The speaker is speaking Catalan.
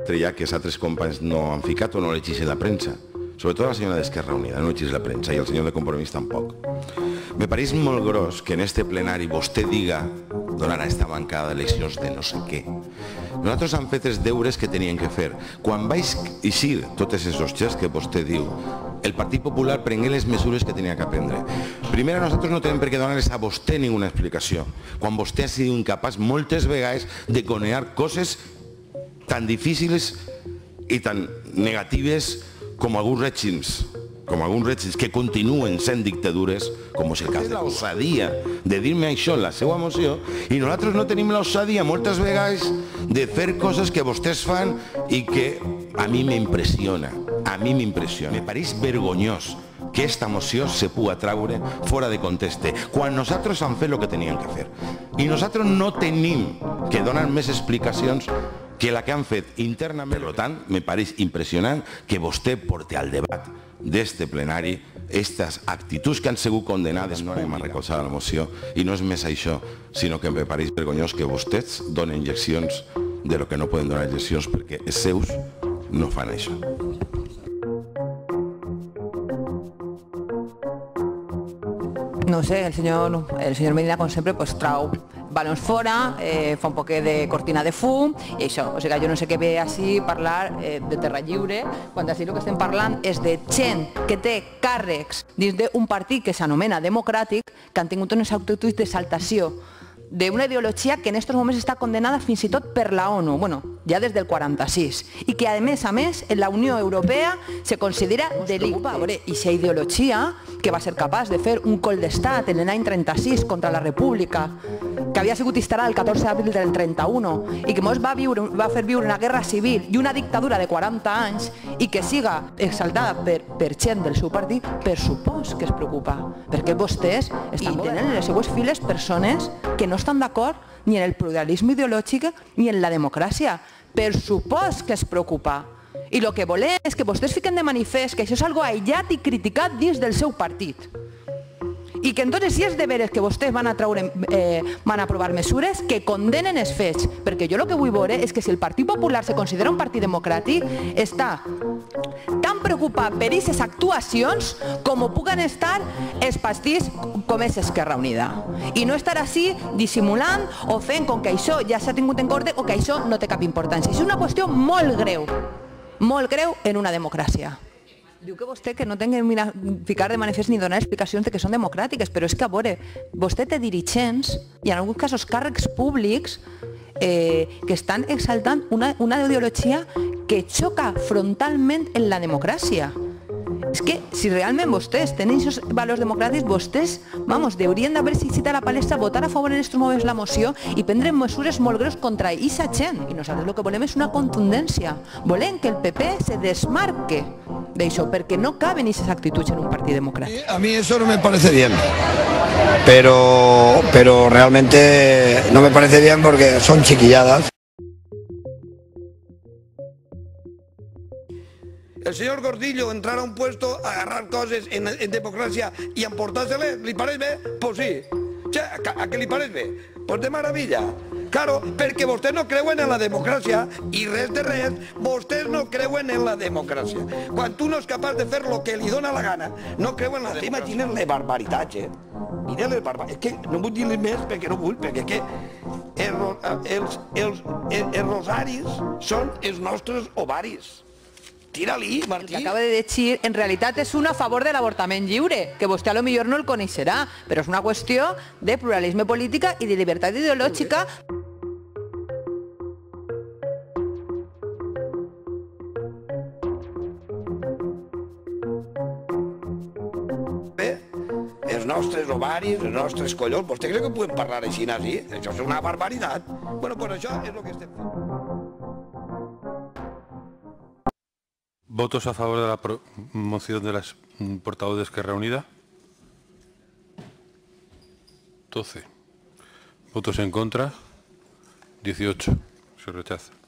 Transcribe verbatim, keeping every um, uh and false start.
ja que els altres companys no han ficat o no llegeixen la premsa. Sobretot la senyora d'Esquerra Unida, no llegeix la premsa, i el senyor de Compromís tampoc. Me pareix molt gros que en este plenari vostè diga donar a esta bancada d'eleccions de no sé què. Nosaltres hem fet els deures que tenien que fer. Quan vaig eixir totes aquests xers que vostè diu, el Partit Popular prengué les mesures que tenia que prendre. Primer, nosaltres no tenim per què donar-les a vostè ninguna explicació, quan vostè ha sigut incapaç moltes vegades de conear coses tan difícils i tan negatives com alguns règims, com alguns règims que continuen sent dictadures, com és el cas de l'osadia de dir-me això en la seva moció, i nosaltres no tenim l'osadia moltes vegades de fer coses que vostès fan i que a mi m'impressiona, a mi m'impressiona. Me pareix vergonyós que esta moció se pugui traure fora de contexte, quan nosaltres hem fet el que teníem que fer. I nosaltres no tenim que donar més explicacions que la que han fet internament. Per tant, me pareix impressionant que vostè porti al debat d'este plenari aquestes actituds que han sigut condenades. No anem a recolzar la moció i no és més això, sinó que me pareix vergonyós que vostès donen lleccions de lo que no poden donar lleccions perquè els seus no fan això. No sé, el señor, el señor Medina, com sempre, pues, trau balons fora, eh, fa un poquet de cortina de fum, i això. O sigui, jo no sé què ve així parlar eh, de terra lliure, quan així el que estem parlant és de gent que té càrrecs dins d'un partit que s'anomena democràtic, que han tingut unes actituds d'exaltació d'una ideologia que en aquests moments està condenada fins i tot per la ONU, bueno, ja des del quaranta-sis, i que a més a més en la Unió Europea se considera delicte. I si ideologia que va ser capaç de fer un col d'estat en l'any trenta-sis contra la República, que havia sigut instal·lada el catorze d'abril del trenta-u i que ens va, viure, va fer viure una guerra civil i una dictadura de quaranta anys, i que siga exaltada per, per gent del seu partit, per supòs que es preocupa, perquè vostès estan tenint en les seues files persones que no estan d'acord ni en el pluralisme ideològic ni en la democràcia. Per supòs que es preocupa. I el que volem és que vostès fiquen de manifest que això és algo aïllat i criticat dins del seu partit. I que entonces si és de veres que vostès van a, traure, eh, van a aprovar mesures que condenen els fets, perquè jo el que vull veure és que si el Partit Popular se considera un partit democràtic, està tan preocupat per aquestes actuacions com ho puguen estar els partits com és Esquerra Unida. I no estar així dissimulant o fent com que això ja s'ha tingut en compte o que això no té cap importància. És una qüestió molt greu, molt greu en una democràcia. Diu que vostè que no tingui que ficar de manifest ni donar explicacions de que són democràtiques, però és que, a veure, vostè té dirigents i en alguns casos càrrecs públics eh, que estan exaltant una, una ideologia que xoca frontalment en la democràcia. És que si realment vostès tenen aquests valors democràtics, vostès, vamos, haurien d'haver citat a la palestra, votar a favor en aquests moments la moció i prendre mesures molt greus contra aquesta gent. I nosaltres el que volem és una contundència. Volem que el P P se desmarque d'això, perquè no caben aquestes actituds en un partit democràtic. A mí eso no me parece bien, pero, pero realmente no me parece bien porque son chiquilladas. El señor Gordillo entrar a un puesto, agarrar coses en, en democràcia i emportar-se-les, li pareix bé? Pues sí. A, a què li pareix bé? Pues de maravilla. Claro, perquè vostès no creuen en la democràcia i res de res, vostès no creuen en la democràcia. Quan tu no és capaç de fer el que li dóna la gana, no creuen en la democràcia. Imaginen les barbaritats, eh? Mira les barbaritats. És que no vull dir-li més perquè no vull, perquè que els, els, els, els rosaris són els nostres ovaris. Tira-li, Martí. El que acaba de dir, en realitat és un a favor de l'avortament lliure, que vostè a lo millor no el coneixerà, però és una qüestió de pluralisme política i de llibertat ideològica. Bé, els nostres ovaris, els nostres collons, vostè creu que podem parlar així, nazi? Això és una barbaritat. Bueno, pues això és el que estem fent. ¿Votos a favor de la moción de la portavoz de Esquerra Unida? doce. ¿Votos en contra? dieciocho. Se rechaza.